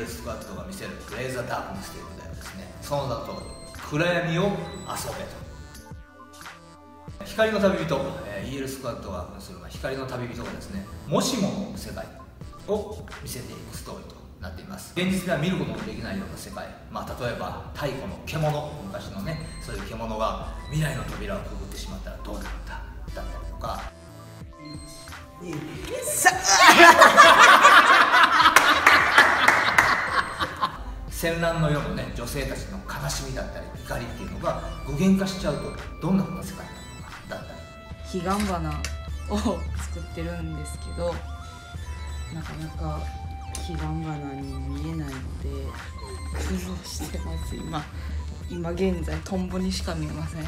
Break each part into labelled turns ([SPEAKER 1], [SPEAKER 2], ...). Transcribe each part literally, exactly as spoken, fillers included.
[SPEAKER 1] ルスクワットが見せるブレイザーダークネスという舞台はですね、その名の通り暗闇を遊べと。光の旅人、えー、イエルスクワットが扮する、まあ、光の旅人がですね、もしもの世界を見せていくストーリーとなっています。現実では見ることのできないような世界、まあ、例えば太古の獣、昔のねそういう獣が未来の扉をくぐってしまったらどうなるんだだったりとか、戦乱の世のね女性たちの悲しみだったり怒りっていうのが具現化しちゃうとどんなふうな世界になるのかだったり、
[SPEAKER 2] 彼岸花を作ってるんですけど、なかなか彼岸花に見えないので苦労してます。今今現在トンボにしか見えません。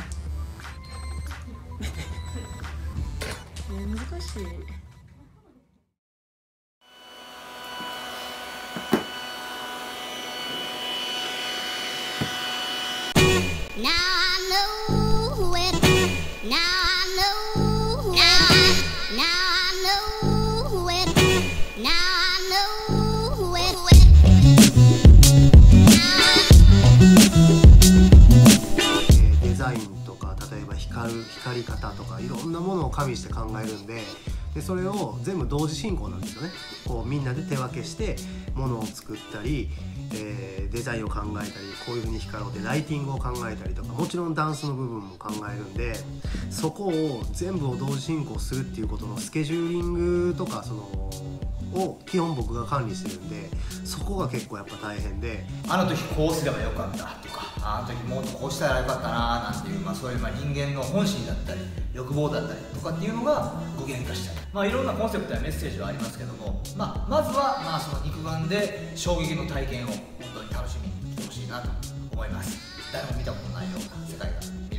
[SPEAKER 2] 難しい。
[SPEAKER 3] 光り方とかいろんなものを加味して考えるんで、でそれを全部同時進行なんですよね。こうみんなで手分けしてものを作ったり、えー、デザインを考えたり、こういう風に光ろうってライティングを考えたりとか、もちろんダンスの部分も考えるんで、そこを全部を同時進行するっていうことのスケジューリングとかそのを基本僕が管理してるんで、そこが結構やっぱ大変で、
[SPEAKER 1] あの時こうすればよかったとか、あの時もっとこうしたらよかったななんていう、まあ、そういうまあ人間の本心だったり欲望だったりとかっていうのが具現化したり、まあ、いろんなコンセプトやメッセージはありますけども、まあ、まずはまあその肉眼で衝撃の体験を本当に楽しみに来てほしいなと思います。誰も見たことないような世界が見れ